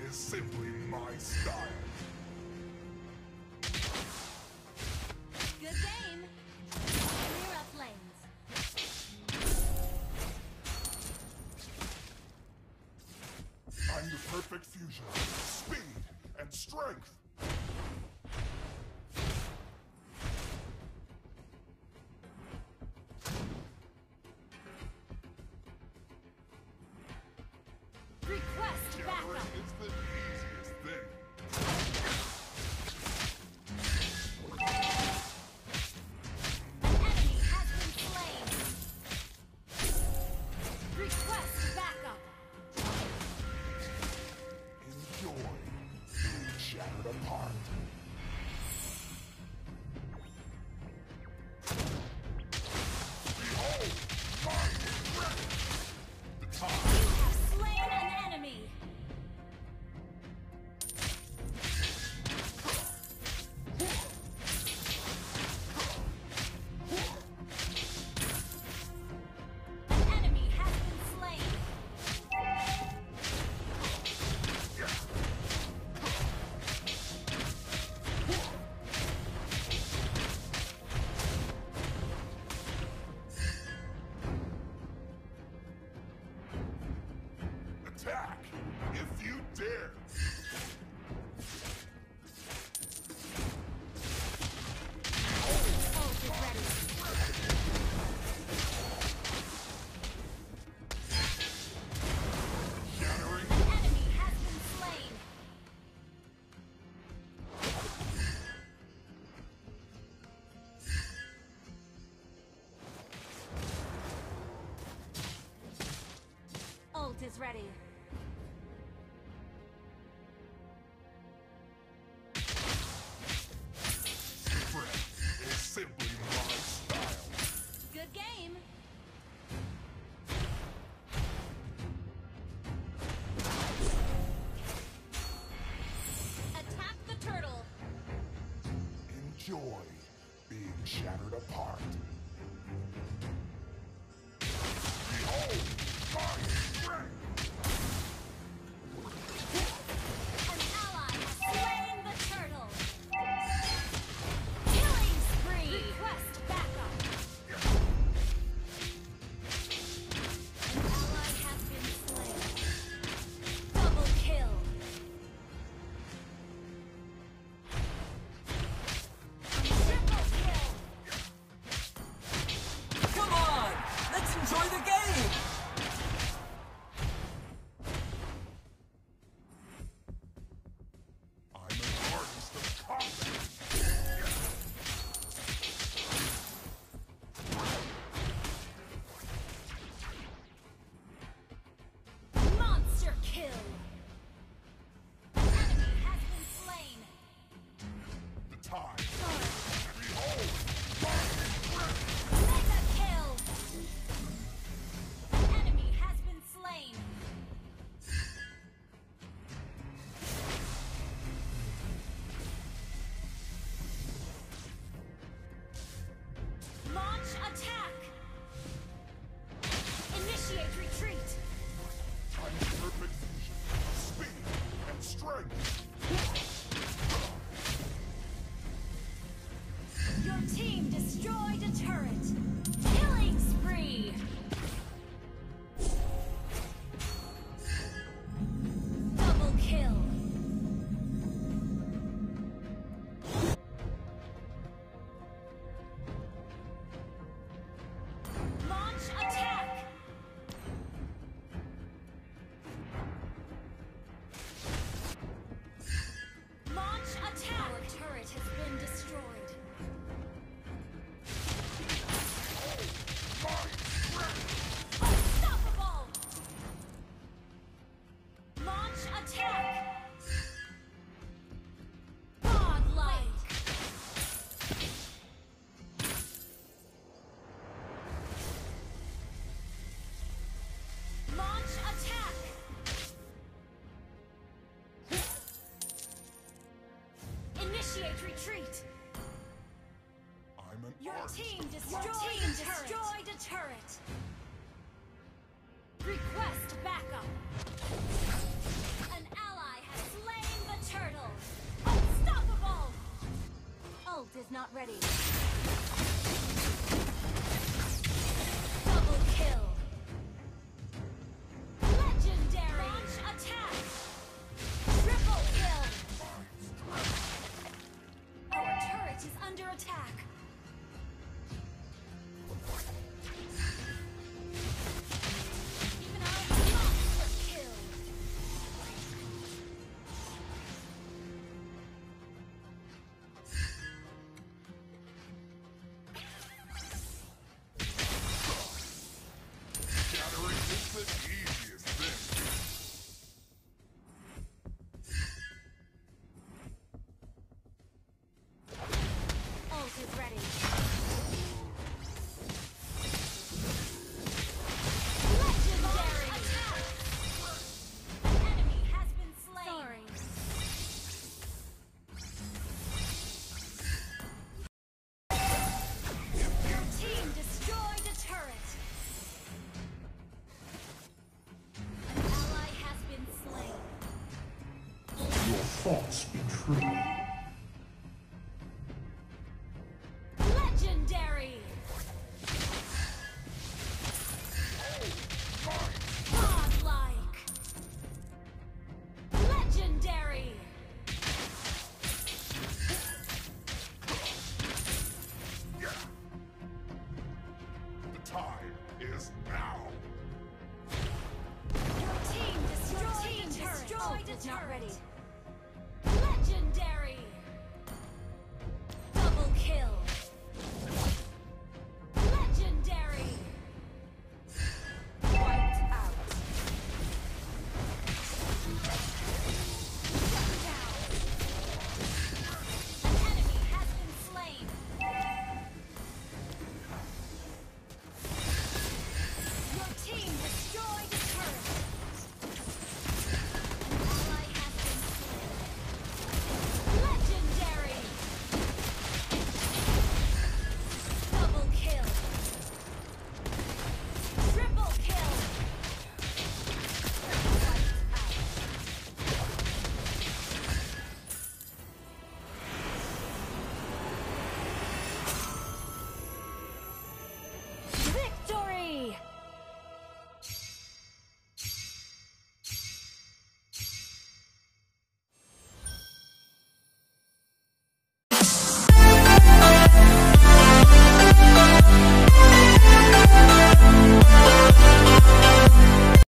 is simply my style. Good game. Clear up lanes. I'm the perfect fusion. Speed and strength. Request Gathering backup. is the easiest thing. An enemy has been slain. Request backup. Enjoy being shattered apart. Behold my strength! The time. You have slain an enemy. An enemy has been slain. Attack if you dare. Ult is ready. Shattering. An enemy has been slain. Ult is ready. Strength is simply my style. Good game. Attack the turtle. Enjoy being shattered apart. Behold my strength! An ally has slain the turtle. Killing spree. Request backup. An ally has been slain. Double kill. Triple kill. Come on! Let's enjoy the game! I'm an artist of combat. Monster kill. Enemy has been slain. The time. Behold my strength! Mega kill. Enemy has been slain. Launch attack. Initiate retreat. I'm the perfect fusion. Speed and strength. Your team destroyed a turret. Killing spree. Double kill. Launch attack. Launch attack. Our turret has been destroyed. My strength! Unstoppable! Launch attack! Godlike! Launch attack! Initiate retreat! I'm an Your artist. team of destroyed a turret! Request backup! An ally has the easiest thing. Ult is ready. Legendary! Attack! An enemy has been slain. Sorry. Your team destroyed a turret. An ally has been slain. Your thoughts be true. Legendary! Godlike! Legendary! Yeah. The time is now. Your team destroyed a turret. Not ready. Legendary!